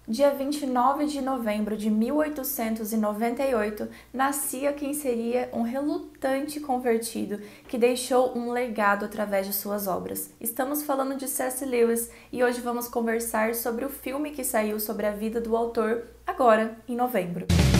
Dia 29 de novembro de 1898, nascia quem seria um relutante convertido que deixou um legado através de suas obras. Estamos falando de C.S. Lewis e hoje vamos conversar sobre o filme que saiu sobre a vida do autor agora, em novembro.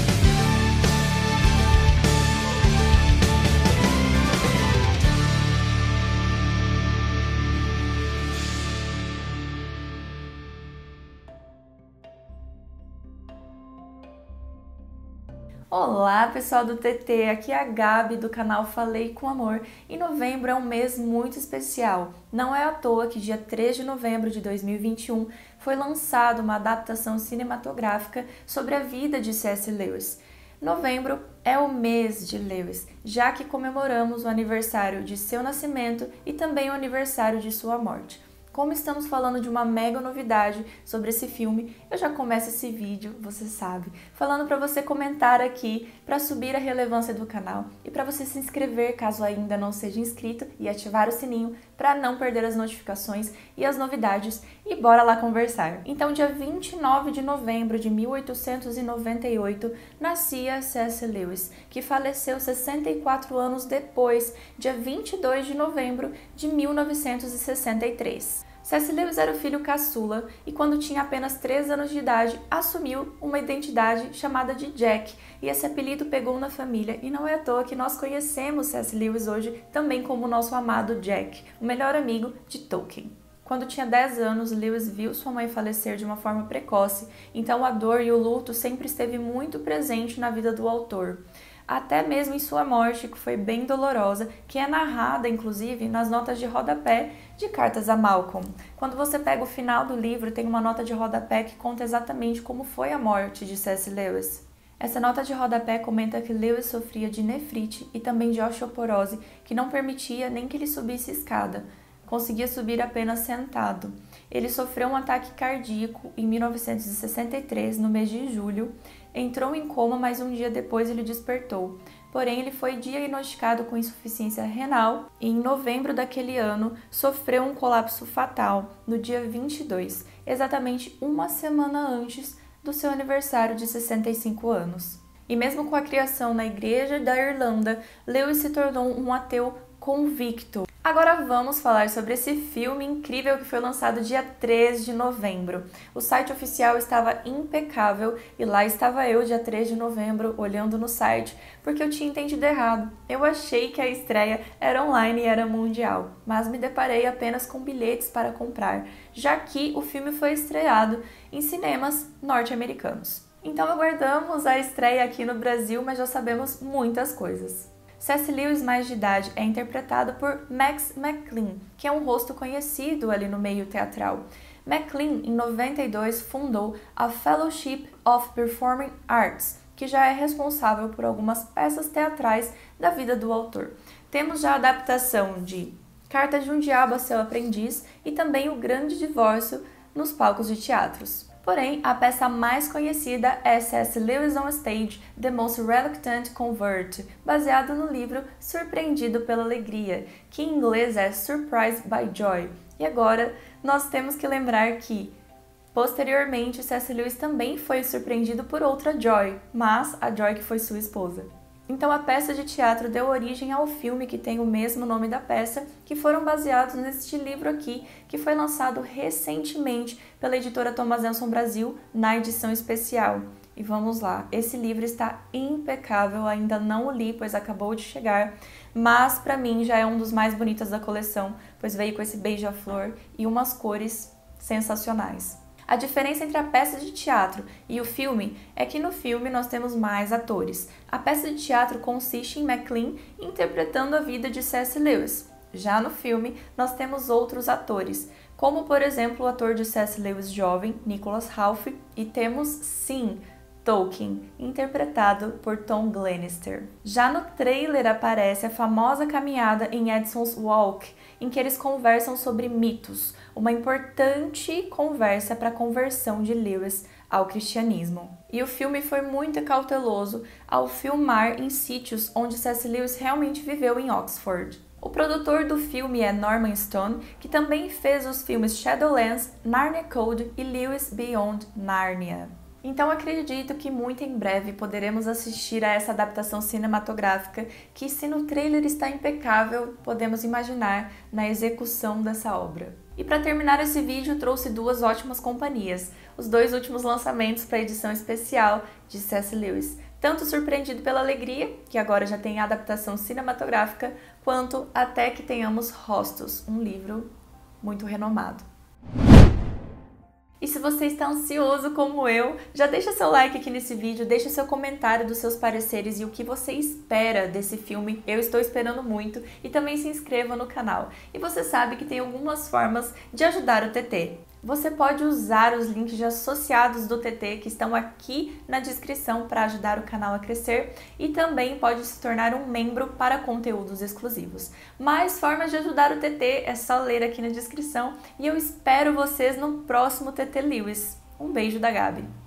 Olá, pessoal do TT, aqui é a Gabi do canal Falei com Amor e novembro é um mês muito especial. Não é à toa que dia 3 de novembro de 2021 foi lançada uma adaptação cinematográfica sobre a vida de C.S. Lewis. Novembro é o mês de Lewis, já que comemoramos o aniversário de seu nascimento e também o aniversário de sua morte. Como estamos falando de uma mega novidade sobre esse filme, eu já começo esse vídeo, você sabe, falando para você comentar aqui para subir a relevância do canal e para você se inscrever caso ainda não seja inscrito e ativar o sininho para não perder as notificações e as novidades e bora lá conversar. Então, dia 29 de novembro de 1898, nascia C.S. Lewis, que faleceu 64 anos depois, dia 22 de novembro de 1963. C.S. Lewis era o filho caçula e quando tinha apenas 3 anos de idade assumiu uma identidade chamada de Jack e esse apelido pegou na família e não é à toa que nós conhecemos C.S. Lewis hoje também como o nosso amado Jack, o melhor amigo de Tolkien. Quando tinha 10 anos, Lewis viu sua mãe falecer de uma forma precoce, então a dor e o luto sempre esteve muito presente na vida do autor. Até mesmo em sua morte, que foi bem dolorosa, que é narrada, inclusive, nas notas de rodapé de Cartas a Malcolm. Quando você pega o final do livro, tem uma nota de rodapé que conta exatamente como foi a morte de C.S. Lewis. Essa nota de rodapé comenta que Lewis sofria de nefrite e também de osteoporose, que não permitia nem que ele subisse escada. Conseguia subir apenas sentado. Ele sofreu um ataque cardíaco em 1963, no mês de julho, entrou em coma, mas um dia depois ele despertou. Porém, ele foi diagnosticado com insuficiência renal e em novembro daquele ano sofreu um colapso fatal no dia 22, exatamente uma semana antes do seu aniversário de 65 anos. E mesmo com a criação na Igreja da Irlanda, Lewis se tornou um ateu convicto. Agora vamos falar sobre esse filme incrível que foi lançado dia 3 de novembro. O site oficial estava impecável e lá estava eu dia 3 de novembro olhando no site porque eu tinha entendido errado. Eu achei que a estreia era online e era mundial, mas me deparei apenas com bilhetes para comprar, já que o filme foi estreado em cinemas norte-americanos. Então aguardamos a estreia aqui no Brasil, mas já sabemos muitas coisas. C.S. Lewis, mais de idade, é interpretado por Max McLean, que é um rosto conhecido ali no meio teatral. McLean, em 92, fundou a Fellowship of Performing Arts, que já é responsável por algumas peças teatrais da vida do autor. Temos já a adaptação de Carta de um Diabo a Seu Aprendiz e também O Grande Divórcio nos palcos de teatros. Porém, a peça mais conhecida é C.S. Lewis on Stage, The Most Reluctant Convert, baseado no livro Surpreendido pela Alegria, que em inglês é Surprised by Joy. E agora, nós temos que lembrar que, posteriormente, C.S. Lewis também foi surpreendido por outra Joy, mas a Joy que foi sua esposa. Então a peça de teatro deu origem ao filme que tem o mesmo nome da peça, que foram baseados neste livro aqui, que foi lançado recentemente pela editora Thomas Nelson Brasil na edição especial. E vamos lá, esse livro está impecável, ainda não o li, pois acabou de chegar, mas para mim já é um dos mais bonitos da coleção, pois veio com esse beija-flor e umas cores sensacionais. A diferença entre a peça de teatro e o filme é que no filme nós temos mais atores. A peça de teatro consiste em McLean interpretando a vida de C.S. Lewis. Já no filme, nós temos outros atores, como por exemplo o ator de C.S. Lewis jovem, Nicholas Ralph, e temos, sim, Tolkien, interpretado por Tom Glenister. Já no trailer aparece a famosa caminhada em Edson's Walk, em que eles conversam sobre mitos, uma importante conversa para a conversão de Lewis ao cristianismo. E o filme foi muito cauteloso ao filmar em sítios onde C.S. Lewis realmente viveu em Oxford. O produtor do filme é Norman Stone, que também fez os filmes Shadowlands, Narnia Code e Lewis Beyond Narnia. Então acredito que muito em breve poderemos assistir a essa adaptação cinematográfica que, se no trailer está impecável, podemos imaginar na execução dessa obra. E para terminar esse vídeo, trouxe duas ótimas companhias, os dois últimos lançamentos para a edição especial de C.S. Lewis, tanto Surpreendido pela Alegria, que agora já tem a adaptação cinematográfica, quanto Até que Tenhamos Rostos, um livro muito renomado. E se você está ansioso como eu, já deixa seu like aqui nesse vídeo, deixa seu comentário dos seus pareceres e o que você espera desse filme. Eu estou esperando muito, e também se inscreva no canal. E você sabe que tem algumas formas de ajudar o TT. Você pode usar os links já associados do TT que estão aqui na descrição para ajudar o canal a crescer, e também pode se tornar um membro para conteúdos exclusivos. Mais formas de ajudar o TT é só ler aqui na descrição, e eu espero vocês no próximo TT Lewis. Um beijo da Gabi!